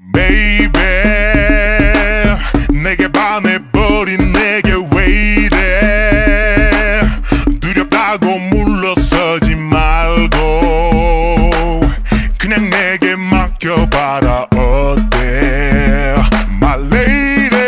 Baby, 내게 반해버린 내게 왜 이래. 두렵다고 물러서지 말고 그냥 내게 맡겨봐라. 어때 my lady.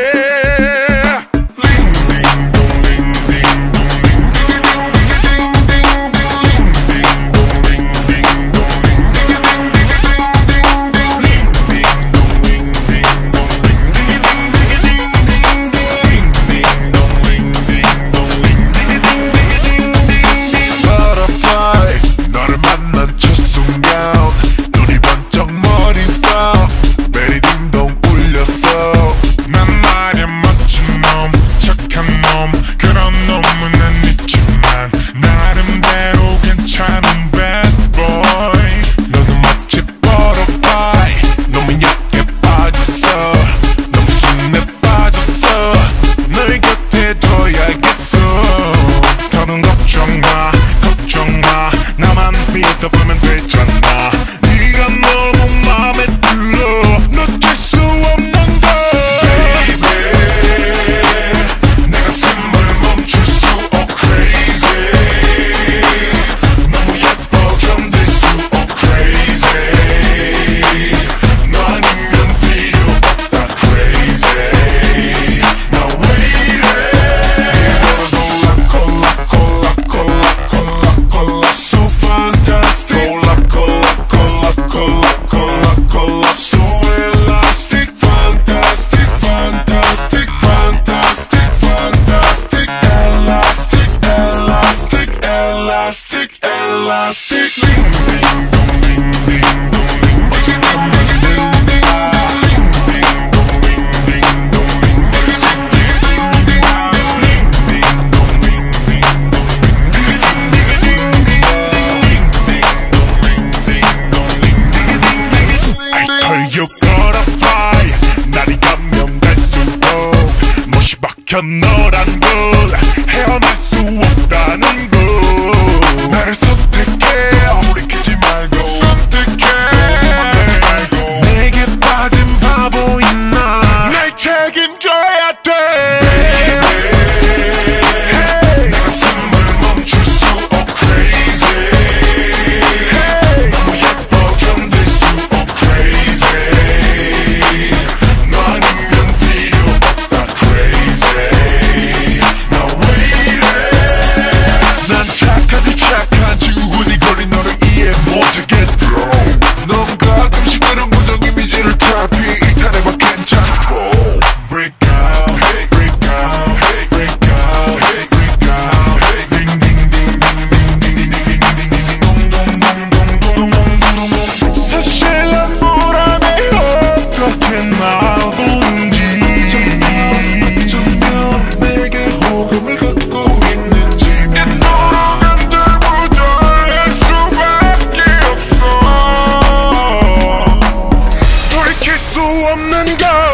나만 믿어보면 되잖아. 네가 너무 맘에 들어. 놓칠 수 없는 걸 Baby, 내 가슴을 멈출 수 없 crazy. 너무 예뻐 견딜 수 없 crazy. 너 아니면 필요 없다 crazy. 나 왜 이래. Elastic, ding ding dong, ding ding dong, ding. What you ding ding ding ding, ding ding dong, ding ding dong, ding. What you ding ding ding ding, ding ding dong, ding ding dong, ding. Ding ding ding ding, ding ding dong, ding ding ding ding. I heard you got a fly. 날이 가면 갈수록 못이 박혀 너란 걸 헤어날 수 없다는 걸. 나를 선택해 아무리 키지 말고 선택해. 내게 빠진 바보인 나 날 책임져야 돼. Hey, 내 가슴을 멈출 수 없 crazy. Hey, 너무 예뻐 견딜 수 없 crazy. 너 아니면 필요 없다 crazy. 나 왜 이래. 난 착하지 착한 주군이 거리 너를 이해 못하겠어. 넌 가끔씩 그런 부정 이미지를 탈피 이탈해봐 괜찮고. Break out, hey, break out, hey, break out, hey, break out, hey. Ding ding ding ding ding ding ding ding ding ding dong dong dong dong dong dong. 사실 난 보람에 어떻게 날 보는지 어쩌면 내게 호감을 갖고 있는지 돌이킬 수 없는 걸.